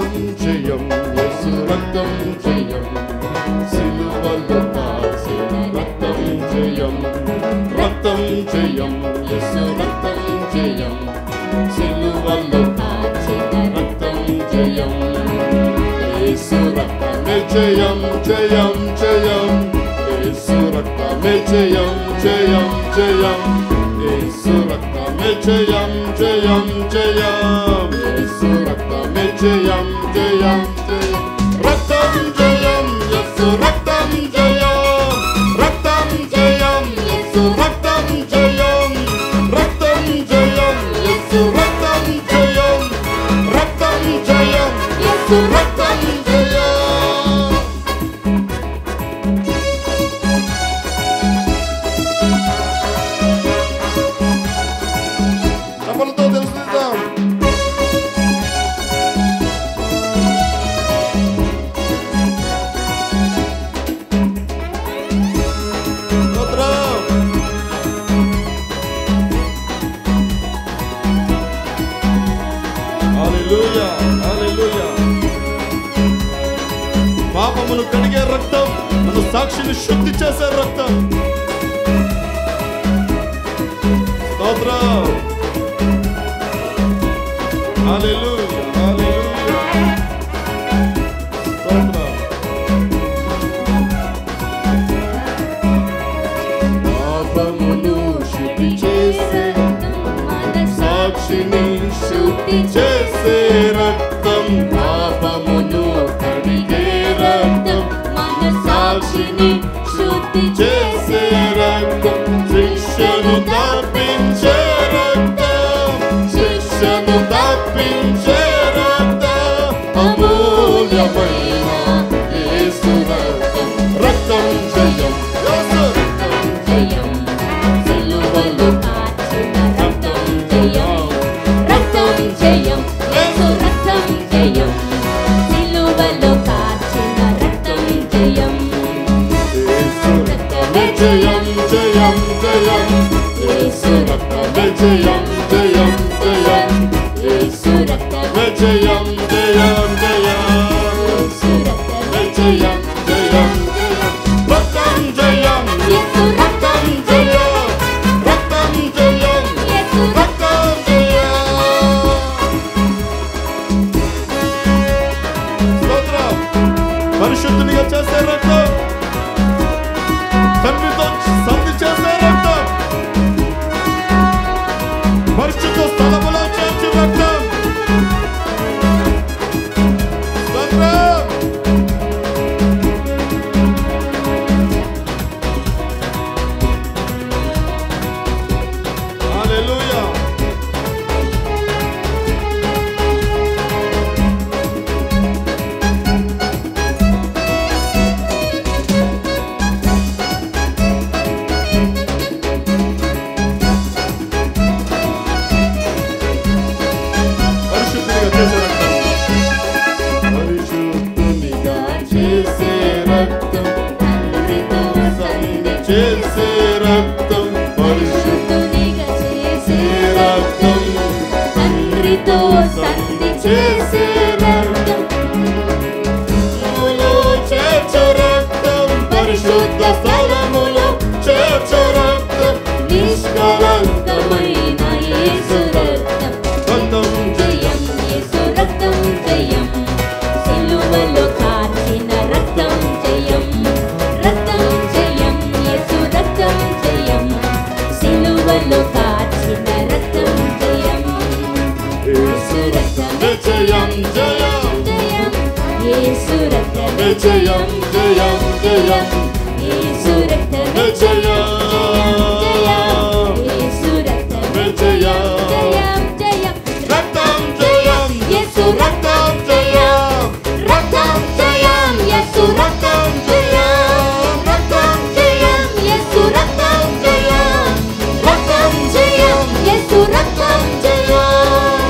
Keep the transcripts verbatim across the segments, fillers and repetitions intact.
రక్తం జయం, యేసు రక్తం జయం, సిలువలో కాచిన రక్తం జయం, రక్తం జయం, యేసు రక్తం జయం, సిలువలో కాచిన రక్తం జయం, యేసు రక్తమే జయం జయం జయం, యేసు రక్తమే జయం జయం జయం, యేసు రక్తమే జయం జయం జయం, యేసు రక్తమే జయం జయం జయం, రక్తం జయం, యేసు రక్తం జయం, రక్తం జయం, యేసు రక్తం జయం, రక్తం జయం, యేసు రక్తం జయం, రక్తం జయం, యేసు రక్తం జయం. చప్పలతో తెలుసుకుందాం. హల్లెలూయా హల్లెలూయా. పాపమును కడిగే రక్తం, మన సాక్షిని శుద్ధి చేసే రక్తం. స్తోత్రం. హల్లెలూయా హల్లెలూయా. స్తోత్రం. పాపమును శుద్ధి చేసే, సాక్షిని శుద్ధి చేసే రక్తం, పాపమును కడిగే రక్తం, మన సాక్షిని శుద్ధి చేసే రక్తం, శిక్షను తప్పించే రక్తం, శిక్షను తప్పించే రక్తం, అమూల్యమైన యేసు రక్తం, రక్తం జయం, యేసు రక్తం జయం, సిలువలో కాచిన రక్తం జయం, రక్తం జయం, యేసు రక్తం జయం, సిలువలో కాచిన రక్తం జయం, యేసు రక్తమే జయం జయం జయం, యేసు రక్తమే జయం జయం జయం, యేసు రక్తమే జయం జయం జయం, యేసు రక్తమే జయం జయం జయం, రక్తం జయం, యేసు రక్తం జయం, రక్తం జయం, యేసు రక్తం జయం. స్తోత్రం. పరిశుద్ధునిగా చేసే రక్తం, తండ్రితో సంధి చేసే రక్తం, పరిశుద్ధ స్థలములో చేర్చి రక్తం. స్తోత్రం. హల్లెలూయా. పరిశుద్ధునిగా చేసే రక్తం, తండ్రితో సంధి చేసే రక్తం, పరిశుద్ధునిగా చేసే రక్తం, తండ్రితో సంధి చేసే రక్తం, స్థలములో చేర్చు రక్తం, పరిశుద్ధ స్థలములో చేర్చు రక్తం, నిష్కళంకమైన యేసు రక్తం, రక్తం జయం, యేసు రక్తం జయం, సిలువలో కాచిన రక్తం జయం, రక్తం జయం, యేసు రక్తం జయం, సిలువలో కాచిన రక్తం జయం, యేసు రక్తమే జయం జయం జయం, యేసు రక్తమే జయం జయం జయం, యేసు రక్తమే జయం జయం, యేసు రక్తమే జయం జయం జయం, రక్తం జయం, యేసు రక్తం జయం, రక్తం జయం, యేసు రక్తం జయం, రక్తం జయం, యేసు రక్తం జయం, రక్తం జయం, యేసు రక్తం జయం.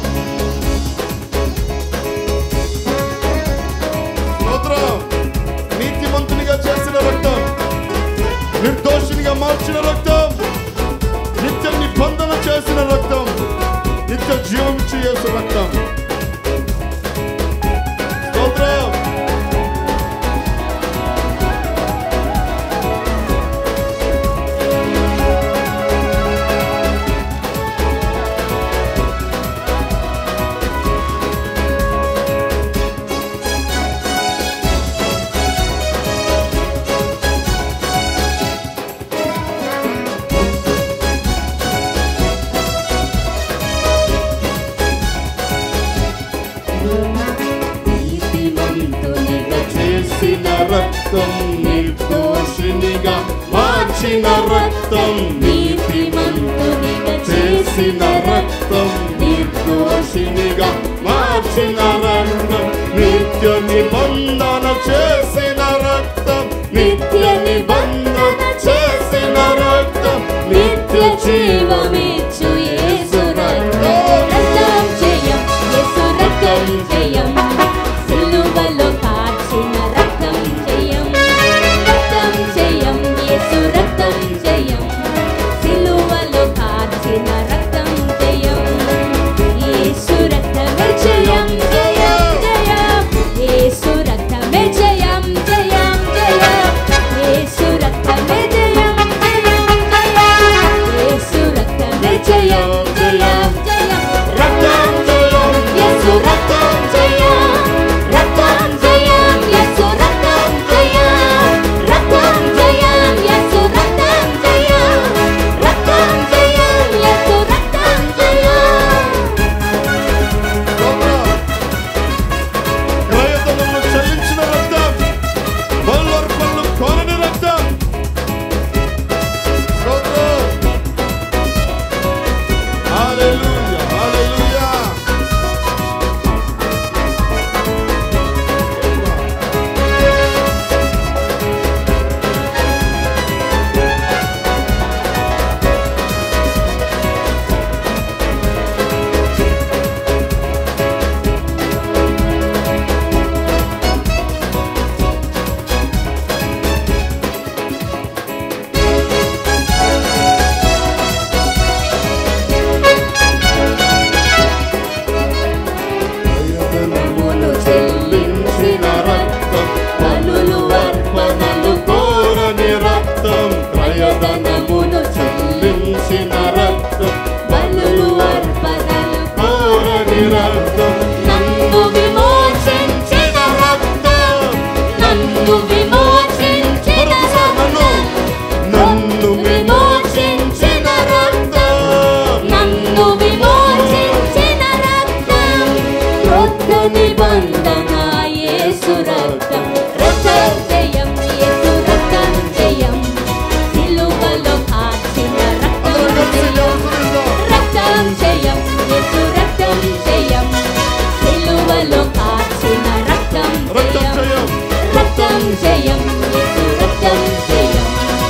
స్తోత్రం. నీతిమంతునిగా చేసిన రక్తం, నిర్దోషినిగా మార్చిన రక్తం, నిత్య నిబంధన చేసిన రక్తం, నిత్య జీవం ఇచ్చే యేసు రక్తం. రక్తం నిర్దోషినిగా మార్చిన రక్తం నీతిమంతునిగా చేసిన రక్తం నిర్దోషినిగా మార్చిన రక్తం నిత్య నిబంధన చేసిన రక్తం నిత్య నిబంధన చేసిన రక్తం నిత్య జీవమిచ్చు యేసు రక్తం రక్తం జయం యేసు రక్తం జయం సిలువలో కాచిన రక్తం జయం రక్తం జయం యేసు రక్తం జయం సిలువలో కాచిన రక్తం జయం యేసు రక్తమే జయం జయం జయం యేసు రక్తమే జయం జయం జయం యేసు రక్తమే జయం జయం జయం యేసు రక్తమే జయం జయం జయం రక్తం జయం యేసు రక్తం జయం రక్తం జయం యేసు రక్తం జయం రక్తం జయం యేసు రక్తం జయం రక్తం జయం యేసు రక్తం జయం ప్రయత్నములను చెల్లించిన రక్తం బలులర్పణలు కోరని రక్తం స్తోత్రం హల్లెలూయా హల్లెలూయా ప్రయత్నములు చెల్లించిన రక్తం బలులు అర్పణలు కోరని రక్తం ప్రయత్నములు చెల్లించిన రక్తం బలులు అర్పణలు కోరని రక్తం నన్ను విమోచించిన రక్తం నన్ను విమోచించిన రక్తం నన్ను విమోచించిన రక్తం నన్ను విమోచించిన రక్తం క్రొత్త నిబంధన యేసు రక్తం రక్తం జయం యేసు రక్తం జయం సిలువలో కాచిన రక్తం జయం రక్తం జయం యేసు రక్తం జయం సిలువలో కాచిన రక్తం జయం రక్తం జయం యేసు రక్తం జయం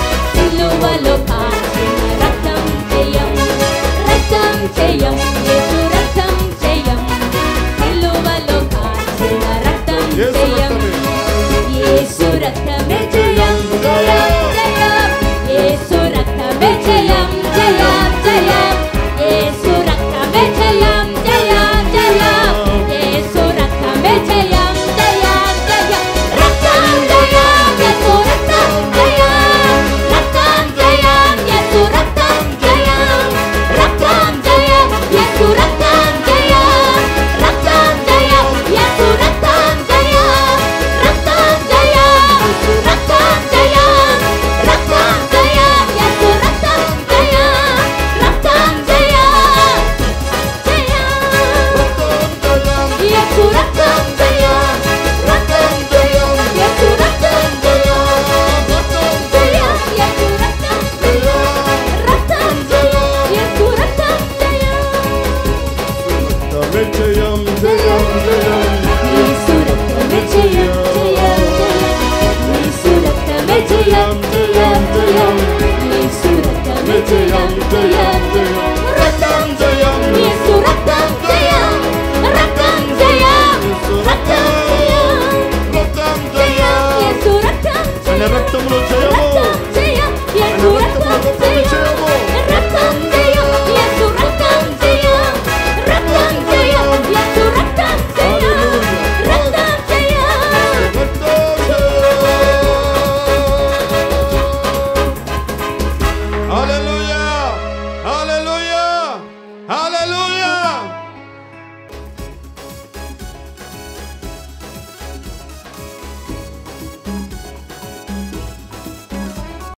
సిలువలో కాచిన రక్తం జయం రక్తం జయం యేసు రక్తం జయం సిలువలో కాచిన రక్తం జయం యేసు రక్తమే జయం జయం జయం యేసు రక్తమే జయం జయం జయం యేసు రక్తమే జయం జయం జయం యేసు రక్తమే జయం జయం జయం రక్తం జయం యేసు రక్తం జయం రక్తం జయం యేసు రక్తం జయం రక్తం జయం యేసు రక్తం జయం రక్తం జయం యేసు రక్తం జయం రక్తం జయం రక్తం జయం రక్తం జయం యేసు రక్తం జయం రక్తం జయం జయం యేసు రక్తం జయం రక్తం జయం యేసు రక్తం జయం రక్తం జయం యేసు రక్తం జయం రక్తం జయం యేసు రక్తం జయం రక్తమే జయం జయం జయం యేసు రక్తమే జయం జయం జయం యేసు రక్తమే జయం జయం జయం యేసు రక్తమే జయం జయం జయం రక్తం జయం యేసు రక్తం జయం రక్తం జయం రక్తం జయం రక్తం జయం జయం యేసు రక్తం ఆయన జయం రక్తములో జయము రక్తం జయం యేసు రక్తం జయం రక్తం జయం యేసు రక్తం జయం రక్తం జయం యేసు రక్తం జయం రక్తం జయం హల్లెలూయా హల్లెలూయా హల్లెలూయా